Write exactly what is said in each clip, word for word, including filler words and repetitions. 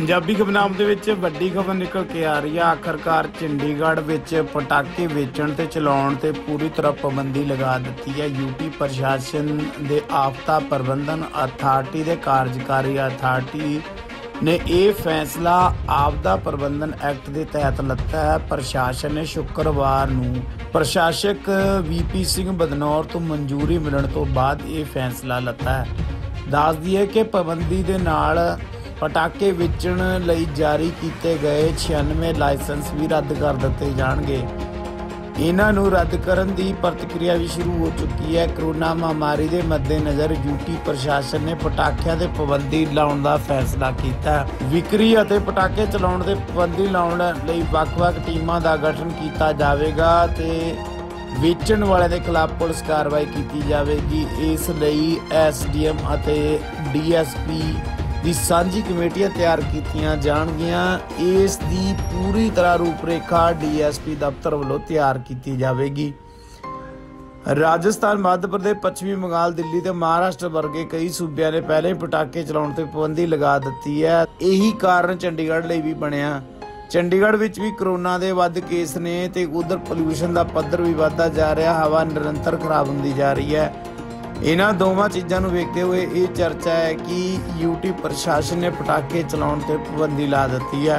पंजाबी खबरनाम दे विच वड्डी खबर निकल के आ रही है। आखिरकार चंडीगढ़ विच पटाके वेचण ते चलाउण ते पूरी तरह पाबंदी लगा दी है। यूटी प्रशासन दे आपदा प्रबंधन अथार्टी दे कार्यकारी अथार्टी ने यह फैसला आपदा प्रबंधन एक्ट के तहत लता है। प्रशासन ने शुक्रवार नूं प्रशासक वी पी सिंह बदनौर तो मंजूरी मिलण तो बाद यह फैसला लता है। दस दईए कि पाबंदी दे नाल पटाके वेचण लई जारी किए गए छियानवे लाइसेंस भी रद्द कर दिए जाएंगे। इन्हां नूं रद्द करन दी प्रक्रिया भी शुरू हो चुकी है। कोरोना महामारी के मद्देनज़र यूटी प्रशासन ने पटाखियां ते पाबंदी लाउण दा फैसला किया। विक्री अते पटाके चलाउण ते पाबंदी लाउण लई वख-वख टीमां दा गठन किया जावेगा ते वेचण वाले के खिलाफ पुलिस कार्रवाई की जाएगी। इस लई एस डी एम अते डी एस पी ਦੀ ਸਾਂਝੀ ਕਮੇਟੀਆਂ ਤਿਆਰ ਕੀਤੀਆਂ ਜਾਣਗੀਆਂ। ਇਸ ਦੀ ਪੂਰੀ ਤਰ੍ਹਾਂ ਰੂਪਰੇਖਾ ਡੀ ਐਸ ਪੀ ਦਫ਼ਤਰ ਵੱਲੋਂ ਤਿਆਰ ਕੀਤੀ ਜਾਵੇਗੀ। ਰਾਜਸਥਾਨ, ਮੱਧ ਪ੍ਰਦੇਸ਼, ਪੱਛਮੀ ਬੰਗਾਲ, ਦਿੱਲੀ ਤੇ ਮਹਾਰਾਸ਼ਟਰ ਵਰਗੇ ਕਈ ਸੂਬਿਆਂ ਨੇ ਪਹਿਲੇ ਹੀ ਪਟਾਕੇ ਚਲਾਉਣ ਤੇ ਪਾਬੰਦੀ ਲਗਾ ਦਿੱਤੀ ਹੈ। ਇਹੀ ਕਾਰਨ ਚੰਡੀਗੜ੍ਹ ਲਈ ਵੀ ਬਣਿਆ। ਚੰਡੀਗੜ੍ਹ ਵਿੱਚ ਵੀ ਕਰੋਨਾ ਦੇ ਵੱਧ ਕੇਸ ਨੇ ਤੇ ਉਧਰ ਪੋਲਿਊਸ਼ਨ ਦਾ ਪੱਧਰ ਵੀ ਵੱਧਦਾ ਜਾ ਰਿਹਾ। ਹਵਾ ਨਿਰੰਤਰ ਖਰਾਬ ਹੁੰਦੀ ਜਾ ਰਹੀ ਹੈ। इन्हां दोवां चीज़ों को वेखते हुए ये चर्चा है कि यूटी प्रशासन ने पटाके चलाउण ते पाबंदी ला दी है।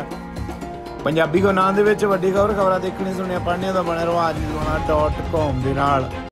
पंजाबी को नाम दे विच वड्डी खबर खबरां देखणी सुणिया पढ़निया तो बने रहो आज डॉट कॉम दे नाल।